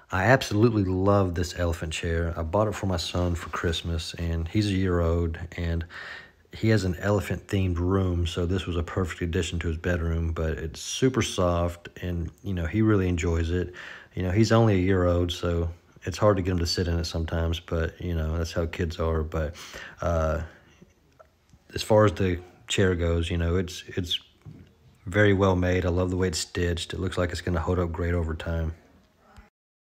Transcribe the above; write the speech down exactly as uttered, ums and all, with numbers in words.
I absolutely love this elephant chair. I bought it for my son for Christmas, and he's a year old, and he has an elephant themed room, so this was a perfect addition to his bedroom. But it's super soft, and you know he really enjoys it. You know he's only a year old, so it's hard to get him to sit in it sometimes, but you know that's how kids are. But uh, as far as the chair goes, you know it's it's very well made. I love the way it's stitched. It looks like it's going to hold up great over time.